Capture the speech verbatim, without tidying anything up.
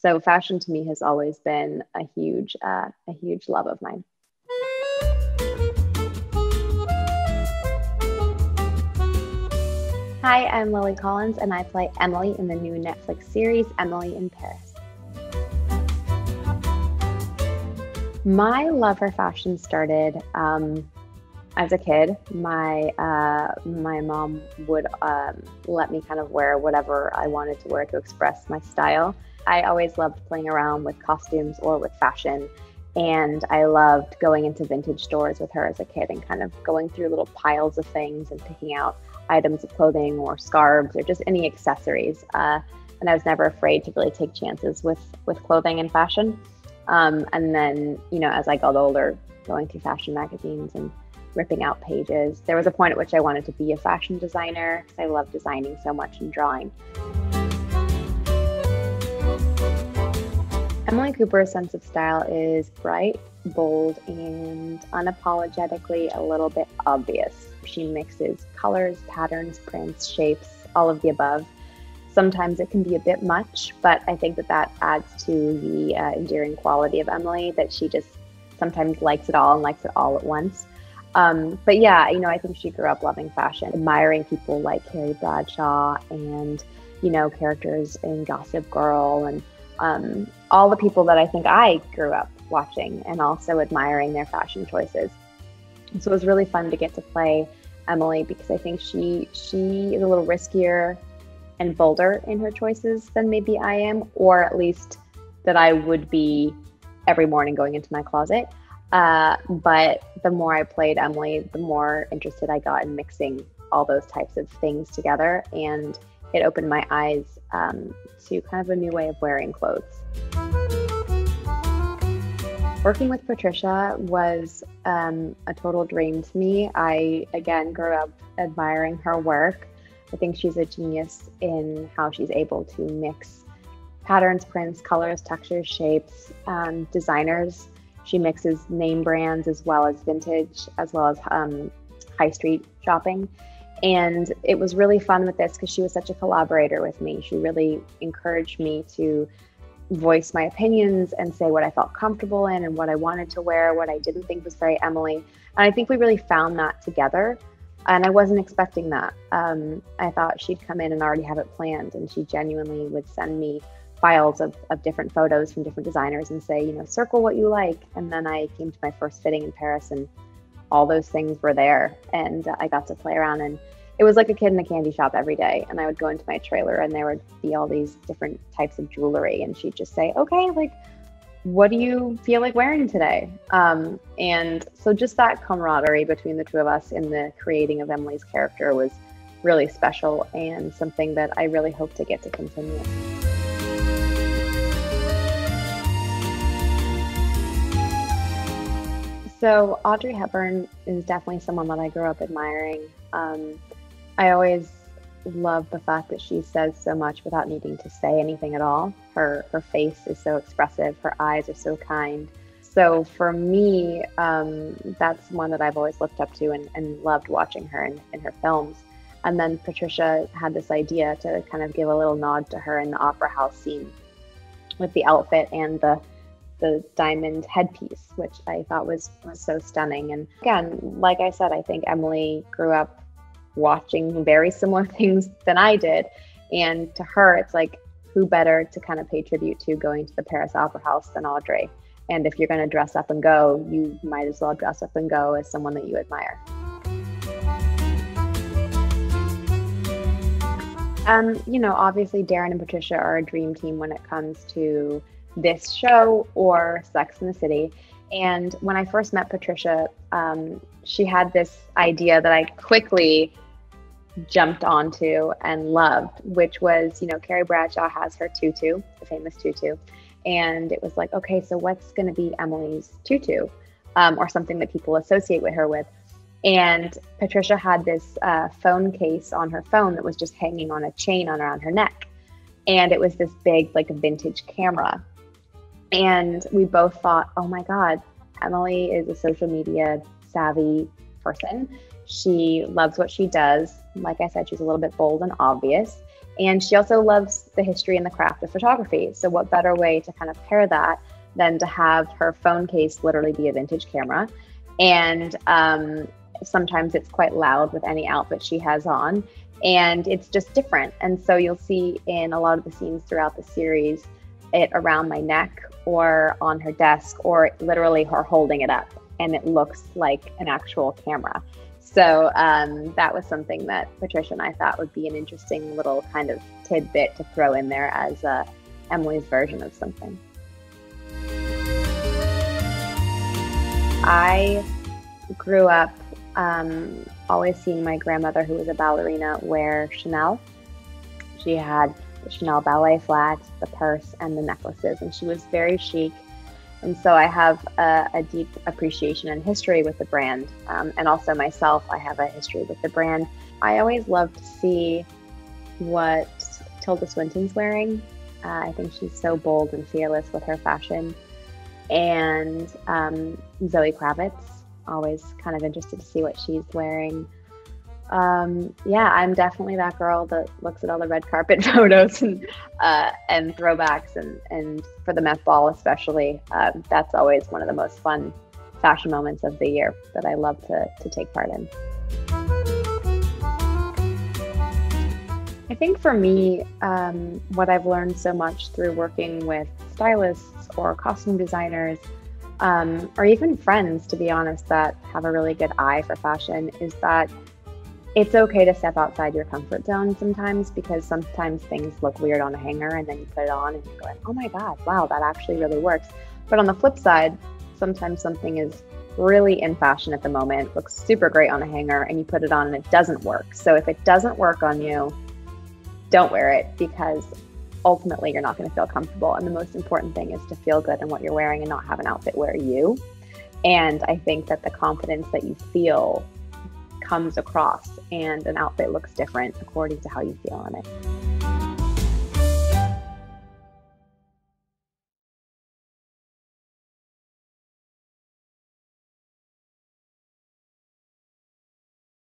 So fashion to me has always been a huge, uh, a huge love of mine. Hi, I'm Lily Collins, and I play Emily in the new Netflix series, Emily in Paris. My love for fashion started um, as a kid. My uh, my mom would um, let me kind of wear whatever I wanted to wear to express my style. I always loved playing around with costumes or with fashion, and I loved going into vintage stores with her as a kid and kind of going through little piles of things and picking out items of clothing or scarves or just any accessories. Uh, and I was never afraid to really take chances with, with clothing and fashion. Um, and then, you know, as I got older, going through fashion magazines and ripping out pages, there was a point at which I wanted to be a fashion designer because I love designing so much and drawing. Emily Cooper's sense of style is bright, bold, and unapologetically a little bit obvious. She mixes colors, patterns, prints, shapes, all of the above. Sometimes it can be a bit much, but I think that that adds to the uh, endearing quality of Emily, that she just sometimes likes it all and likes it all at once. Um, but yeah, you know, I think she grew up loving fashion, admiring people like Carrie Bradshaw and, you know, characters in Gossip Girl and um, all the people that I think I grew up watching and also admiring their fashion choices. So it was really fun to get to play Emily because I think she she is a little riskier and bolder in her choices than maybe I am, or at least that I would be every morning going into my closet. Uh, but the more I played Emily, the more interested I got in mixing all those types of things together, and it opened my eyes um, to kind of a new way of wearing clothes. Working with Patricia was um, a total dream to me. I, again, grew up admiring her work. I think she's a genius in how she's able to mix patterns, prints, colors, textures, shapes, um, designers. She mixes name brands as well as vintage, as well as um, high street shopping. And it was really fun with this because she was such a collaborator with me. She really encouraged me to voice my opinions and say what I felt comfortable in and what I wanted to wear, what I didn't think was very Emily. And I think we really found that together. And I wasn't expecting that. Um, I thought she'd come in and already have it planned, and she genuinely would send me files of, of different photos from different designers and say, you know, circle what you like. And then I came to my first fitting in Paris and all those things were there, and uh, I got to play around, and it was like a kid in a candy shop every day. And I would go into my trailer and there would be all these different types of jewelry, and she'd just say, okay, like, what do you feel like wearing today? Um, and so just that camaraderie between the two of us in the creating of Emily's character was really special and something that I really hope to get to continue. So Audrey Hepburn is definitely someone that I grew up admiring. Um, I always love the fact that she says so much without needing to say anything at all. Her her face is so expressive. Her eyes are so kind. So for me, um, that's one that I've always looked up to and, and loved watching her in, in her films. And then Patricia had this idea to kind of give a little nod to her in the opera house scene with the outfit and the the diamond headpiece, which I thought was, was so stunning. And again, like I said, I think Emily grew up watching very similar things than I did. And to her, it's like, who better to kind of pay tribute to going to the Paris Opera House than Audrey? And if you're going to dress up and go, you might as well dress up and go as someone that you admire. Um, you know, obviously Darren and Patricia are a dream team when it comes to this show or Sex and the City. And when I first met Patricia, um, she had this idea that I quickly jumped onto and loved, which was, you know, Carrie Bradshaw has her tutu, the famous tutu. And it was like, okay, so what's going to be Emily's tutu, um, or something that people associate with her with? And Patricia had this uh, phone case on her phone that was just hanging on a chain on around her neck. And it was this big, like a vintage camera. And we both thought, oh my God, Emily is a social media savvy person. She loves what she does. Like I said, she's a little bit bold and obvious. And she also loves the history and the craft of photography. So what better way to kind of pair that than to have her phone case literally be a vintage camera. And um, sometimes it's quite loud with any outfit she has on, and it's just different. And so you'll see in a lot of the scenes throughout the series, it around my neck or on her desk, or literally her holding it up, and it looks like an actual camera. So um, that was something that Patricia and I thought would be an interesting little kind of tidbit to throw in there as uh, Emily's version of something. I grew up um, always seeing my grandmother, who was a ballerina, wear Chanel. She had the Chanel ballet flat, the purse, and the necklaces, and she was very chic. And so I have a, a deep appreciation and history with the brand. Um, and also myself, I have a history with the brand. I always love to see what Tilda Swinton's wearing. Uh, I think she's so bold and fearless with her fashion. And um, Zoe Kravitz, always kind of interested to see what she's wearing. Um, yeah, I'm definitely that girl that looks at all the red carpet photos and uh, and throwbacks, and, and for the Met Ball especially, um, that's always one of the most fun fashion moments of the year that I love to, to take part in. I think for me, um, what I've learned so much through working with stylists or costume designers, um, or even friends, to be honest, that have a really good eye for fashion, is that it's okay to step outside your comfort zone sometimes, because sometimes things look weird on a hanger and then you put it on and you're going, oh my God, wow, that actually really works. But on the flip side, sometimes something is really in fashion at the moment, looks super great on a hanger, and you put it on and it doesn't work. So if it doesn't work on you, don't wear it, because ultimately you're not going to feel comfortable. And the most important thing is to feel good in what you're wearing and not have an outfit wear you. And I think that the confidence that you feel comes across, and an outfit looks different according to how you feel in it.